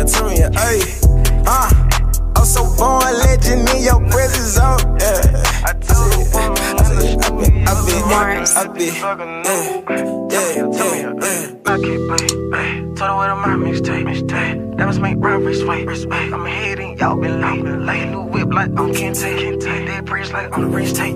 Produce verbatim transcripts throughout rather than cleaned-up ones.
to me, ayy. Uh, I'm so born legend in your presence, oh, yeah. I told you, I said, I been, I been, I been, yeah, yeah, yeah, yeah. I keep play, told her what on my mixtape, mixtape. That was make robbery sway, sway. I'm ahead and y'all been late, late. New whip like I'm Kente, Kente. Dead bridge like I'm the bridge tape,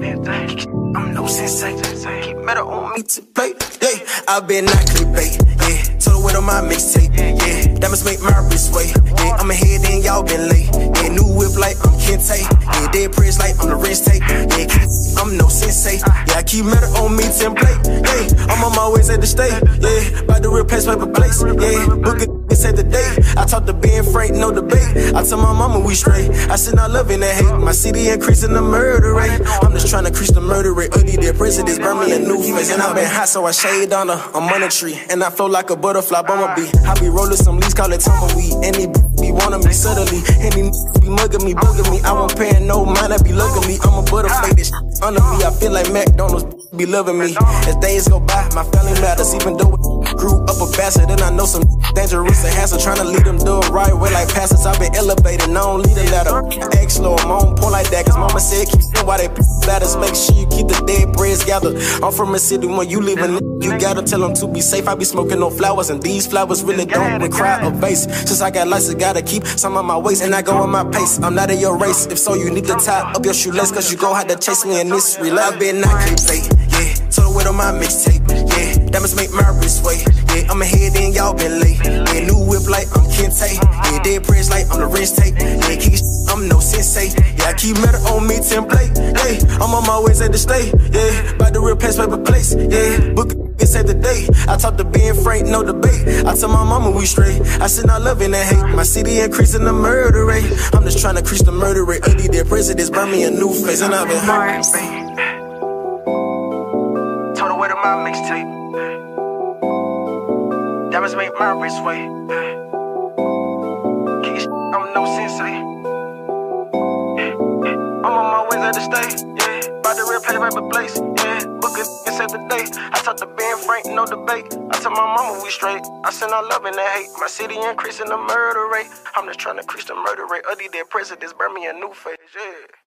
I'm no sensei, keep metal on me to play, yeah. I been not clickbait, yeah. Told her what on my mixtape, yeah. That must make my wrist sway, yeah. I'm ahead and y'all been late, yeah. New whip like I'm Kente, yeah. Dead bridge like I'm the wrist tape, yeah. I'm no sensei, yeah. I keep metal on me template, yeah. I'm on my ways at the state, yeah. By the real place, paper place, yeah. Book it. Said the day I talked to Ben Frank, no debate. I tell my mama we straight. I said not loving that hate. My city increasing the murder rate. I'm just trying to increase the murder rate. Ugly dead presidents burn me a new face. And I been hot, so I shade on her. I'm on a tree, and I flow like a butterfly bumblebee. I be rolling some leaves, call it tumbleweed. And they be wanting me subtly. And they be mugging me, bugging me. I won't pay no mind, I be lugging me. I'm a butterfly, this shit under me. I feel like McDonald's be loving me. As days go by, my family matters. Even though it grew up a bastard, and I know some dangerous and hassle. Trying to lead them the right way like pastors. I've been elevated, I don't lead a ladder. X slow, I'm on point like that. Cause mama said keep it while they ladders. Make sure you keep the dead breads gathered. I'm from a city when you leaving, you gotta tell them to be safe. I be smoking no flowers, and these flowers really don't require a vase. Since I got license, gotta keep some on my waist, and I go on my pace. I'm not in your race. If so, you need to tie up your shoelace, cause you gon' have to chase me in this relay. I been not clickbait, yeah. Told her what on my mixtape, yeah. That must make my wrist sway, yeah. I'm ahead and y'all been late, yeah. New whip like I'm Kente, yeah. Dead bridge like I'm the wrist tape, yeah. Keep I'm no sensei, yeah. I keep metal on me template, yeah. I'm on my ways at the state, yeah. By the real place, paper place, yeah. Book it, save the day. I talk to Ben Frank, no debate. I tell my mama we straight. I said not loving that hate. My city increasing the murder rate. I'm just trying to increase the murder rate. Ugly dead presidents burn me a new face, and I've been hurt. Told her what on my mixtape. That must make my wrist sway. I'm no sensei. I'm on my ways at the state, yeah. By the real place, paper place, yeah. Book it and save the day. I talk to Ben Frank, no debate. I tell my mama we straight. I said not loving that hate. My city increasing the murder rate. I'm just trying to increase the murder rate. Ugly dead presidents burn me a new face, yeah.